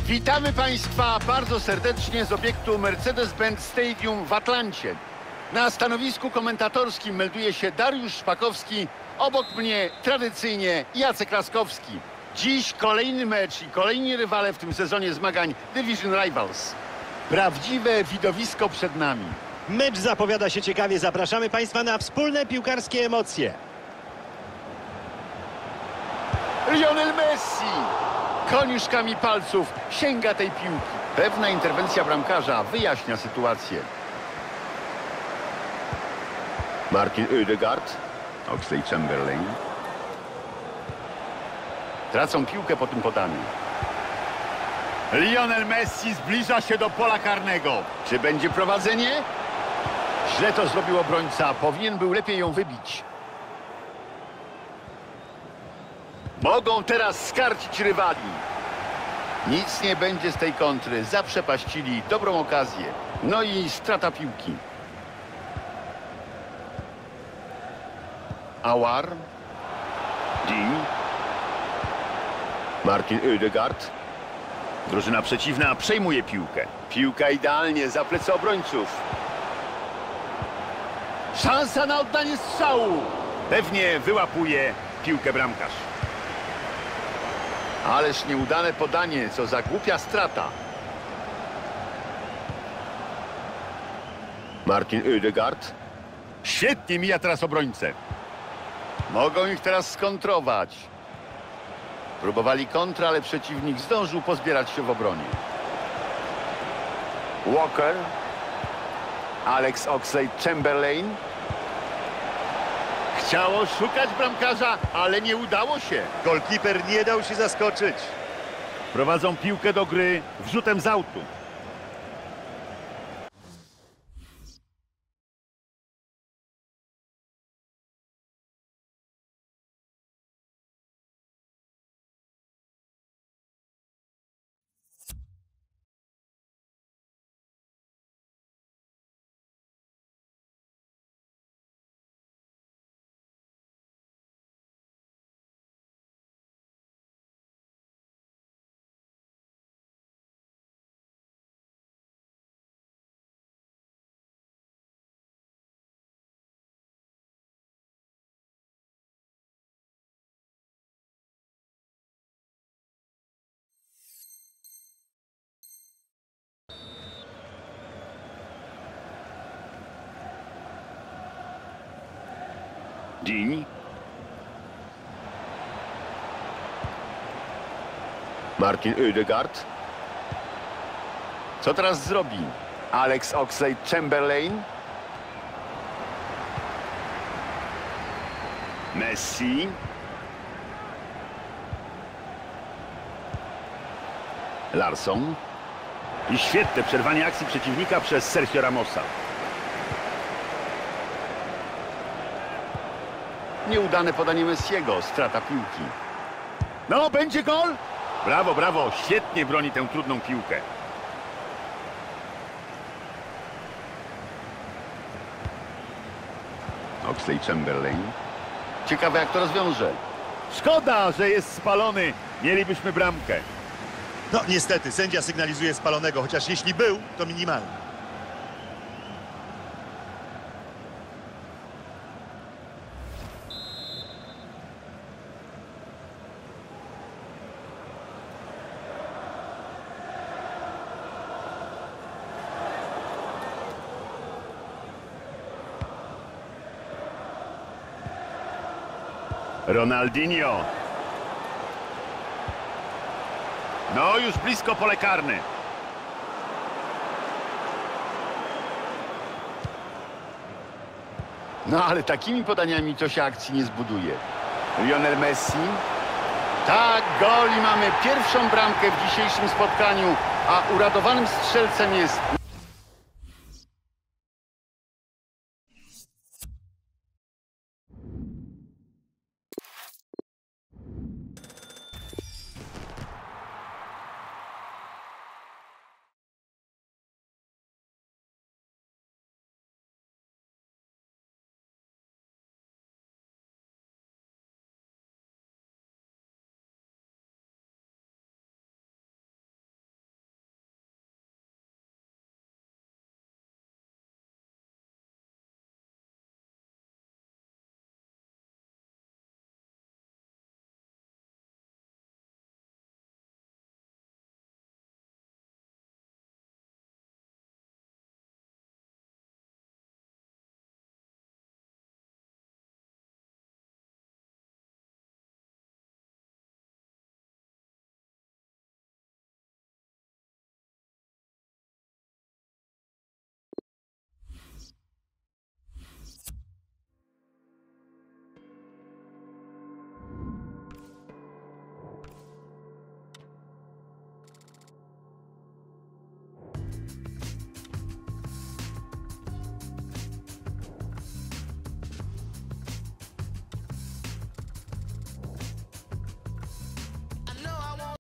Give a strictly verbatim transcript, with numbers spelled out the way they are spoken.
Witamy Państwa bardzo serdecznie z obiektu Mercedes-Benz Stadium w Atlancie. Na stanowisku komentatorskim melduje się Dariusz Szpakowski, obok mnie tradycyjnie Jacek Laskowski. Dziś kolejny mecz i kolejni rywale w tym sezonie zmagań Division Rivals. Prawdziwe widowisko przed nami. Mecz zapowiada się ciekawie. Zapraszamy Państwa na wspólne piłkarskie emocje. Lionel Messi koniuszkami palców sięga tej piłki. Pewna interwencja bramkarza wyjaśnia sytuację. Martin Odegaard, Oxlade-Chamberlain. Tracą piłkę po tym podaniu. Lionel Messi zbliża się do pola karnego. Czy będzie prowadzenie? Źle to zrobił obrońca. Powinien był lepiej ją wybić. Mogą teraz skarcić rywali. Nic nie będzie z tej kontry. Zaprzepaścili dobrą okazję. No i strata piłki. Aouar. Dean. Martin Odegaard. Drużyna przeciwna przejmuje piłkę. Piłka idealnie za plecy obrońców. Szansa na oddanie strzału. Pewnie wyłapuje piłkę bramkarz. Ależ nieudane podanie, co za głupia strata. Martin Odegaard. Świetnie mija teraz obrońcę. Mogą ich teraz skontrować. Próbowali kontra, ale przeciwnik zdążył pozbierać się w obronie. Walker. Alex Oxlade-Chamberlain. Chciało szukać bramkarza, ale nie udało się. Golkiper nie dał się zaskoczyć. Prowadzą piłkę do gry wrzutem z autu. Dean. Martin Odegaard. Co teraz zrobi? Alex Oxlade-Chamberlain. Messi. Larsson. I świetne przerwanie akcji przeciwnika przez Sergio Ramosa. Nieudane podanie Messiego, strata piłki. No, będzie gol! Brawo, brawo, świetnie broni tę trudną piłkę. Oxlade-Chamberlain. Ciekawe, jak to rozwiąże. Szkoda, że jest spalony. Mielibyśmy bramkę. No niestety, sędzia sygnalizuje spalonego, chociaż jeśli był, to minimalny. Ronaldinho. No, już blisko pole karne. No, ale takimi podaniami to się akcji nie zbuduje. Lionel Messi. Tak, gol i mamy pierwszą bramkę w dzisiejszym spotkaniu, a uradowanym strzelcem jest